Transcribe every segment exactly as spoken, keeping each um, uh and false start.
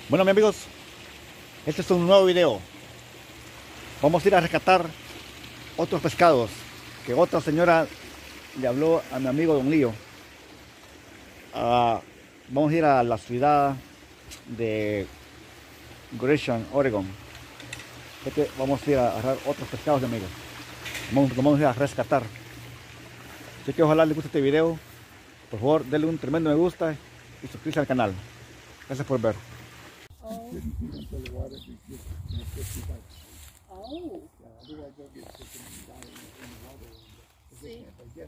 Bueno, mis amigos, este es un nuevo video. Vamos a ir a rescatar otros pescados que otra señora le habló a mi amigo Don Lío. Uh, vamos a ir a la ciudad de Gresham, Oregon. Este, vamos a ir a agarrar otros pescados, de amigos. Vamos, vamos a ir a rescatar. Así que ojalá les guste este video. Por favor, denle un tremendo me gusta y suscríbanse al canal. Gracias por ver. Oh. Oh. See?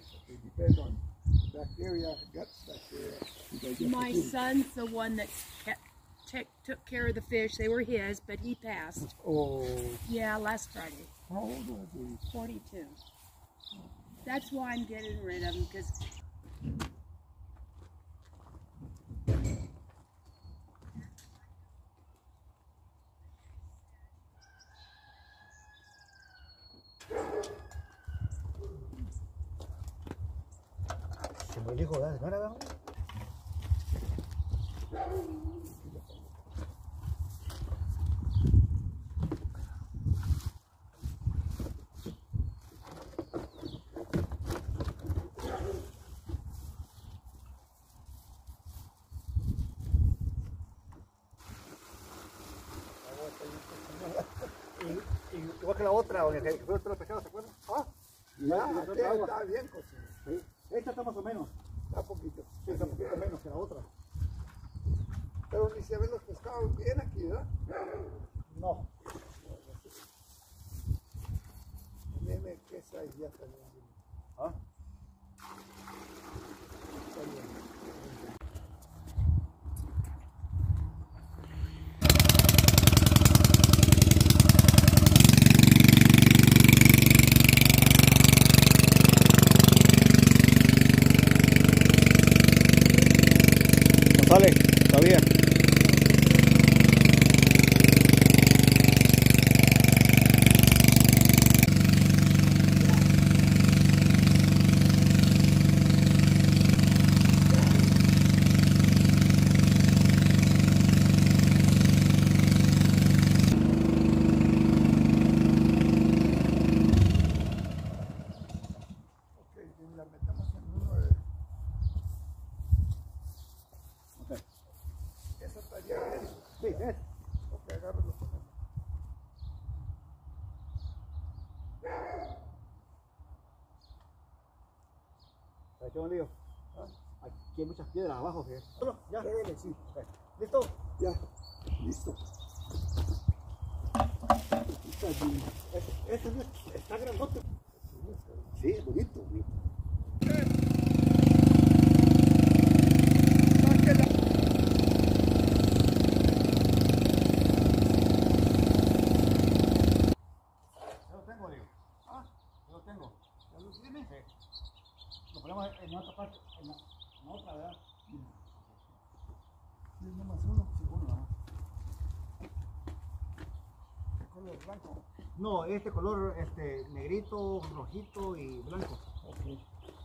My son's the one that kept, check, took care of the fish. They were his, but he passed. Oh. Yeah, last Friday. How old was he? forty-two. That's why I'm getting rid of him, because Se me dijo, ¿no era? Igual que la otra, donde que fue otro pescado, ¿se acuerdan? Ah, Ya, ya está bien cocido. sí. Esta está más o menos. Está poquito. Sí, está un poquito menos que la otra. Pero ni se ven los pescados bien aquí, ¿verdad? No. Dime qué size ya está bien. ¿Ah? Está bien. Sale, está bien. Ok, la metemos en uno de... Okay. Eso estaría bien. Sí, es. Ok, agárralo con él. ¿Sabes qué, Don Lío? ¿Ah? Aquí hay muchas piedras abajo. ¿Sí? Ya. Pégale, sí. ¿Listo? Ya, listo. Está bien. Este, este está grandote. Sí, es bonito. Sáquela. Yo lo tengo, Lío. Ah, yo lo tengo. ¿Ya lo tiene? Sí. Lo ponemos en otra parte, en la, en otra, ¿verdad? Sí, nomás uno. Sí, uno, ¿verdad? ¿Qué color blanco? No, este color, este, negrito, rojito y blanco. Ok.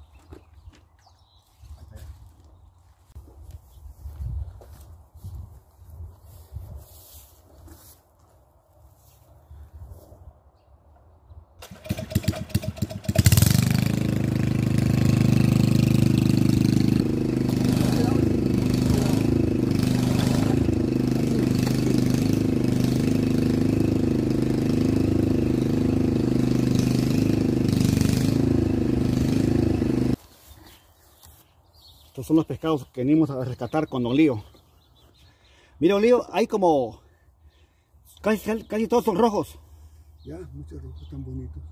Estos son los pescados que venimos a rescatar con Don Lío. Mira, Don Lío, hay como... Casi, casi todos son rojos. Ya, muchos rojos tan bonitos.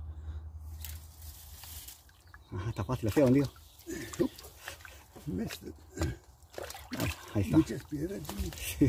Ajá, está fácil así, Don Lío. Missed it. Ahí está. Muchas piedras. Sí.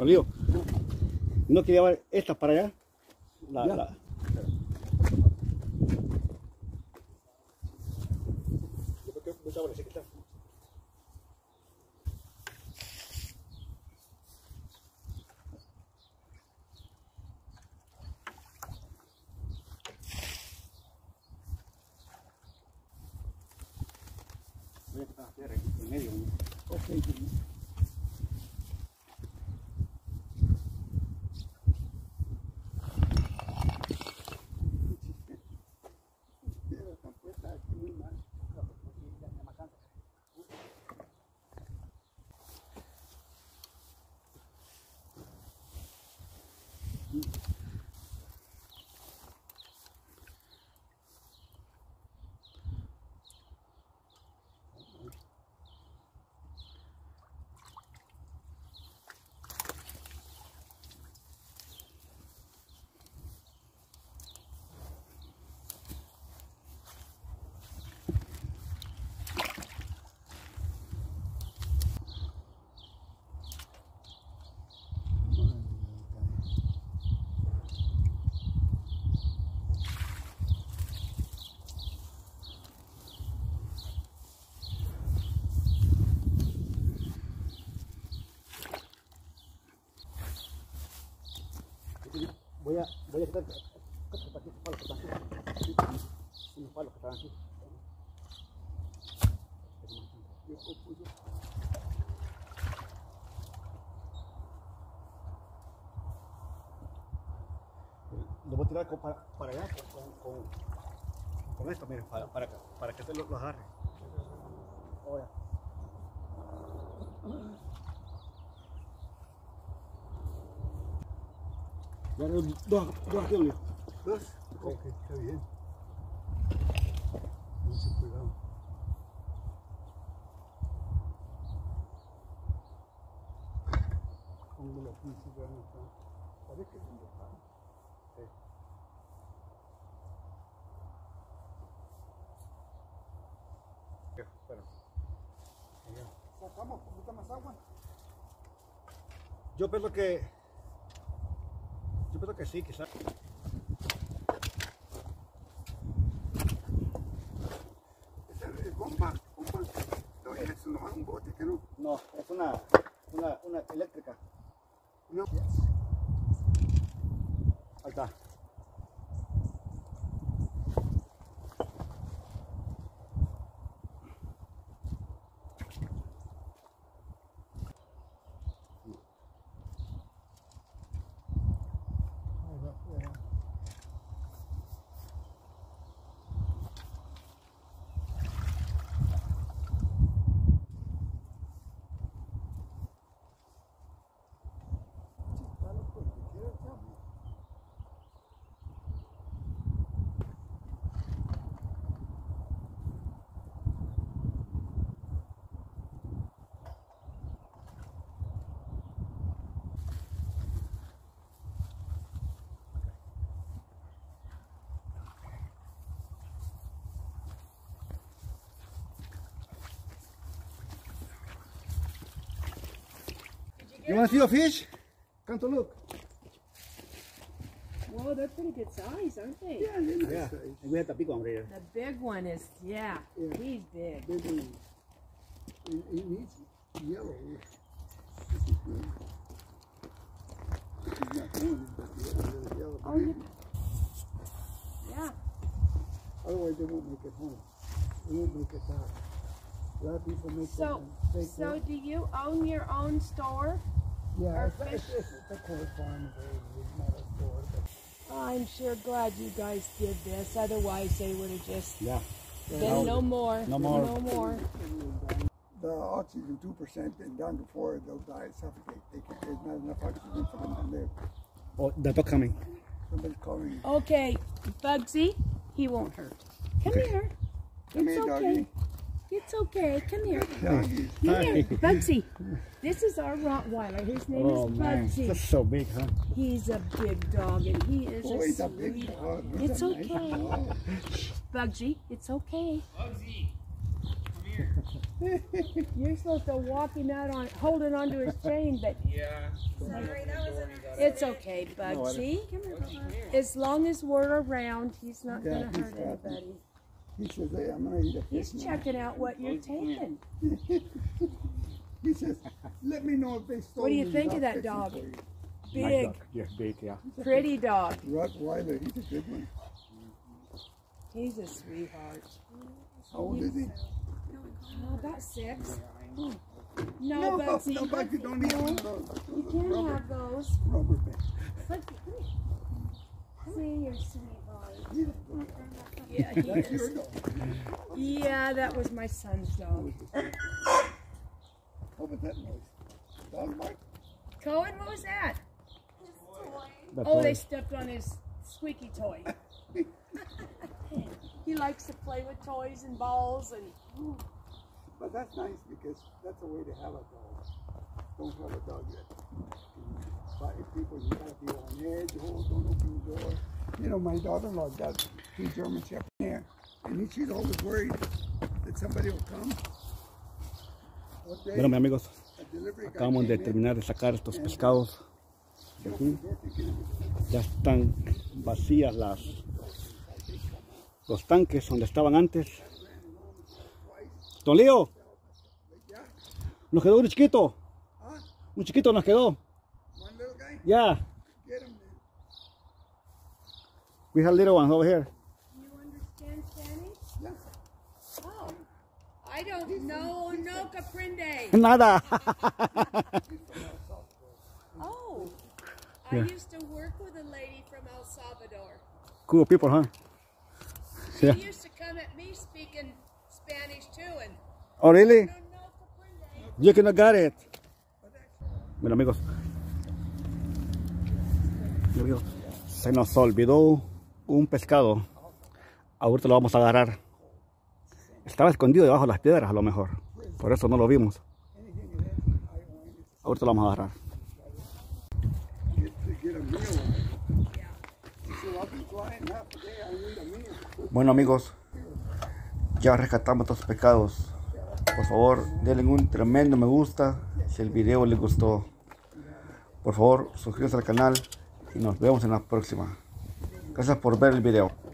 Lío, ¿no quería llevar estas para allá? La, Ya. la- en medio, ¿no? Ok. Voy a, voy a quitar estos palos que están aquí. Unos palos que están aquí. Lo voy a tirar con- para, para allá con, con, con, con esto, miren, para, para, para que se lo, lo agarre. Ahora. Ya, dos, dos aquí, Leo. ¿Dos? Ok, está bien. Mucho cuidado. Póngalo aquí, si ya no está. Parece que no está. Sí. Ya, espera. ¿Sacamos un poquito más agua? Yo pienso que. Yo pienso que sí, quizás. Esa es bomba, bomba. No, es nomás un bote que no. No, es una, una, una eléctrica. No. Ahí está. Ahí va afuera. Chicalo, pues, que quiera el cambio. You want to see a fish? Come to look. Whoa, they're pretty good size, aren't they? Yeah, yeah, nice Yeah. size. And we have the big one right here. The big one is, yeah, Yeah. he's big. Big one. It, it needs yellow. This is good. It's not orange, but yeah, a little yellow. Oh, you, yeah. Otherwise, they won't make it home. They won't make it back. A lot of people make So, it fake so work. do you own your own store? Yeah, or it's, it's, fish- it's, it's a court farm. It's not a store, but I'm sure glad you guys did this. Otherwise, they would have just Yeah. been no more. No more. No more. the oxygen two percent and down to four, they'll die, suffocate. They can't, there's not enough oxygen for them to live. Oh, the dog coming. Somebody's calling. Okay, Bugsy, he won't hurt. Come Okay. here. Come It's here, okay. doggy. It's okay. Come here. Doggy. Come here, Hi. Bugsy. This is our Rottweiler. His name Oh is man, Bugsy. that's so big, huh? He's a big dog, and he is Oh, a he's a big sweet. dog. He's It's a nice okay. dog. Bugsy, it's okay. Bugsy, come You're supposed to walk him out on, holding onto his chain, but Yeah. it's okay, Bugsy. As long as we're around, he's not Yeah, gonna he's hurt happy. anybody. He says, hey, I'm gonna eat a He's fish now. checking out what you're taking. He says, let me know if they stole What do you me, think I'll of that fix it dog? for you." Big, Yes, big, yeah. pretty dog. Rottweiler, he's a good one. He's a sweetheart. How old is he? Oh, about six. No, No, Bugsy. no, but you don't need No, one of those. you can't have those. Rubber band. Look, see, you're sweetheart. Yeah. Yeah, he That's is. your dog. Yeah, that was my son's dog. What was that noise? Dog bark? Cohen, what was that? That's Oh, all. they stepped on his squeaky toy. He likes to play with toys and balls and. But that's nice because that's a way to have a dog. Don't have a dog yet. But if people, you gotta be on edge, oh, don't open the door. You know, my daughter-in-law got two German Shepherds there, and she's always worried that somebody will come. One day, Bueno, mis amigos, a delivery guy acabamos de came in, terminar de sacar estos pescados. de aquí. door to get him. Ya están vacías las los tanques donde estaban antes. Don Leo, nos quedó uno chiquito. Huh? Un chiquito nos quedó. One little guy, Ya. get him then. We have little ones over here. You understand Spanish? Yeah. Oh, I don't know. No comprende. Nada. Oh, Yeah. I used to work with a lady from El Salvador. Cool people, huh? She Yeah. used to come at me speaking Spanish too, and Oh, really? no, no comprende. You cannot got it. Bueno, amigos. Amigos, se nos olvidó un pescado. Ahorita lo vamos a agarrar. Estaba escondido debajo de las piedras a lo mejor. Por eso no lo vimos. Ahorita lo vamos a agarrar. Get, to get a meal on it. So I'll be flying half a day, I need a meal. Bueno, amigos, ya rescatamos estos pescados. Por favor, denle un tremendo me gusta si el video les gustó. Por favor, suscríbanse al canal y nos vemos en la próxima. Gracias por ver el video.